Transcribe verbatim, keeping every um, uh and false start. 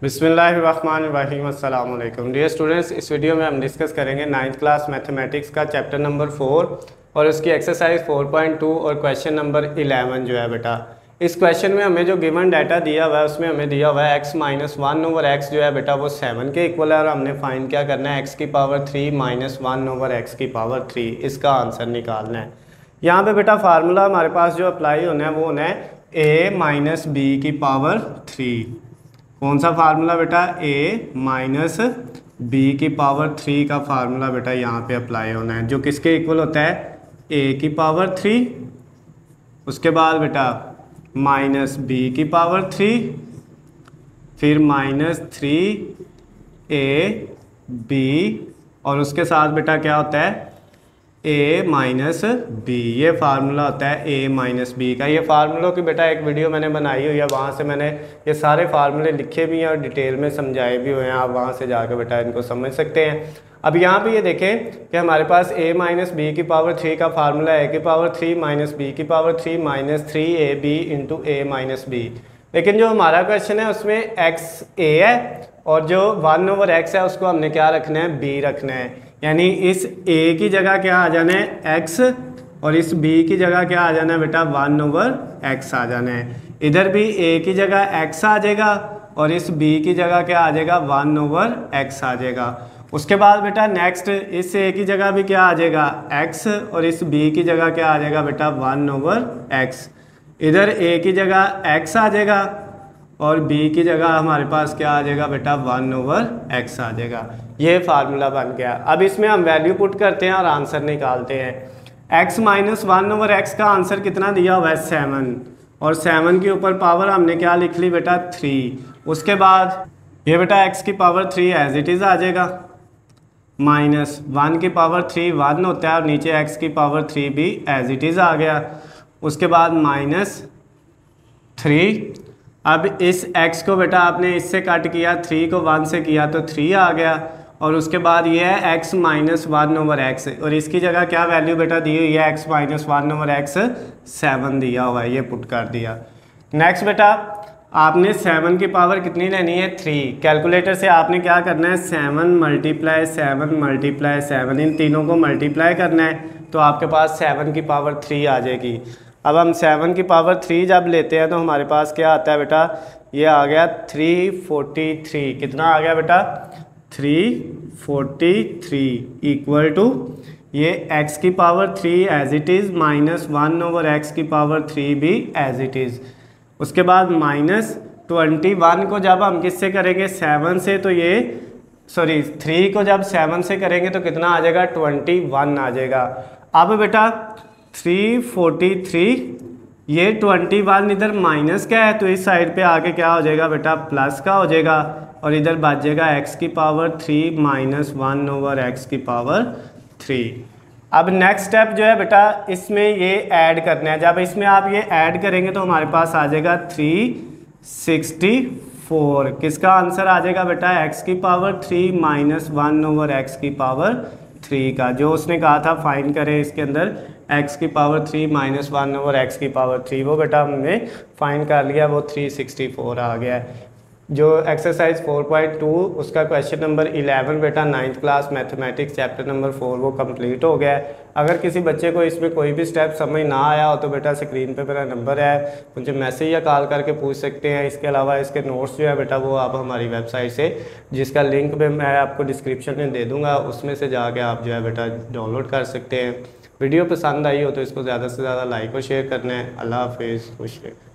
बिस्मिल्लाहिर्रहमानिर्रहीम अस्सलाम वालेकुम डियर स्टूडेंट्स। इस वीडियो में हम डिस्कस करेंगे नाइन्थ क्लास मैथमेटिक्स का चैप्टर नंबर फोर और उसकी एक्सरसाइज फोर पॉइंट टू और क्वेश्चन नंबर इलेवन जो है बेटा। इस क्वेश्चन में हमें जो गिवन डाटा दिया हुआ है उसमें हमें दिया हुआ है X minus one over X जो है बेटा वो सेवन के इक्वल है और हमने फाइंड क्या करना है एक्स की power three minus one over x की पावर थ्री, इसका आंसर निकालना है। यहाँ पे बेटा फार्मूला हमारे पास जो अप्लाई होना है वो होना है ए माइनस बी की पावर थ्री। कौन सा फार्मूला बेटा? a माइनस बी की पावर थ्री का फार्मूला बेटा यहाँ पे अप्लाई होना है, जो किसके इक्वल होता है a की पावर थ्री, उसके बाद बेटा माइनस बी की पावर थ्री, फिर माइनस थ्री ए बी और उसके साथ बेटा क्या होता है a माइनस बी। ये फार्मूला होता है a माइनस बी का। ये फार्मूलों की बेटा एक वीडियो मैंने बनाई हुई है, वहाँ से मैंने ये सारे फार्मूले लिखे भी हैं और डिटेल में समझाए भी हुए हैं। आप वहाँ से जाकर बेटा इनको समझ सकते हैं। अब यहाँ पे ये देखें कि हमारे पास a माइनस बी की पावर थ्री का फार्मूला है a की पावर थ्री माइनस बी की power three minus three a b into a minus b. लेकिन जो हमारा क्वेश्चन है उसमें x a है और जो वन ओवर x है उसको हमने क्या रखना है b रखना है। यानी इस a की जगह क्या आ जाना है x और इस b की जगह क्या आ जाना है बेटा वन ओवर x आ जाना है। इधर भी a की जगह x आ जाएगा और इस b की jगह क्या आ जाएगा वन ओवर x आ जाएगा। उसके बाद बेटा नेक्स्ट इस a की जगह भी क्या आ जाएगा x और इस b की जगह क्या आ जाएगा बेटा वन ओवर x। इधर a की जगह x आ जाएगा और b की जगह हमारे पास क्या आ जाएगा बेटा वन ओवर x आ जाएगा। ये फार्मूला बन गया। अब इसमें हम वैल्यू पुट करते हैं और आंसर निकालते हैं। x minus one over x का आंसर कितना दिया हुआ है सेवन और सेवन के ऊपर पावर हमने क्या लिख ली बेटा थ्री। उसके बाद ये बेटा x की power three as it is आ जाएगा, माइनस वन की पावर थ्री वन होता है और नीचे x की पावर थ्री भी एज इट इज़ आ गया। उसके बाद माइनस थ्री। अब इस x को बेटा आपने इससे कट किया, थ्री को वन से किया तो थ्री आ गया और उसके बाद ये है x minus one over x और इसकी जगह क्या वैल्यू बेटा दी हुई है x minus one over x seven दिया हुआ है, ये पुट कर दिया। नेक्स्ट बेटा आपने सेवन की पावर कितनी लेनी है थ्री। कैलकुलेटर से आपने क्या करना है seven multiply seven multiply seven, इन तीनों को मल्टीप्लाई करना है तो आपके पास सेवन की पावर थ्री आ जाएगी। अब हम सेवन की पावर थ्री जब लेते हैं तो हमारे पास क्या आता है बेटा ये आ गया थ्री फोर्टी थ्री। कितना आ गया बेटा three forty three equal to ये x की power three as it is minus one over x की पावर थ्री भी एज इट इज़। उसके बाद माइनस ट्वेंटी वन को जब हम किससे करेंगे सेवन से तो ये सॉरी थ्री को जब सेवन से करेंगे तो कितना आ जाएगा ट्वेंटी वन आ जाएगा। अब बेटा थ्री फोर्टी थ्री ये ट्वेंटी वन इधर माइनस का है तो इस साइड पे आके क्या हो जाएगा बेटा प्लस का हो जाएगा और इधर बच जाएगा x की power three minus one over x की पावर थ्री। अब नेक्स्ट स्टेप जो है बेटा इसमें ये ऐड करना है। जब इसमें आप ये ऐड करेंगे तो हमारे पास आ जाएगा थ्री सिक्सटी फोर। किसका आंसर आ जाएगा बेटा x की power three minus one over x की पावर थ्री का, जो उसने कहा था फाइंड करें इसके अंदर x की power three minus one over x की पावर थ्री, वो बेटा हमने फाइंड कर लिया, वो थ्री सिक्सटी फोर आ गया है। जो एक्सरसाइज फोर पॉइंट टू उसका क्वेश्चन नंबर इलेवन बेटा ninth class mathematics chapter number four वो कंप्लीट हो गया है। अगर किसी बच्चे को इसमें कोई भी स्टेप समझ ना आया हो तो बेटा स्क्रीन पे मेरा नंबर है, मुझे मैसेज या कॉल करके पूछ सकते हैं। इसके अलावा इसके नोट्स जो है बेटा वो आप हमारी वेबसाइट से, जिसका लिंक मैं मैं आपको डिस्क्रिप्शन में दे दूँगा, उसमें से जाके आप जो है बेटा डाउनलोड कर सकते हैं। वीडियो पसंद आई हो तो इसको ज़्यादा से ज़्यादा लाइक और शेयर करना है। अल्लाह हाफिज़, खुश रहे।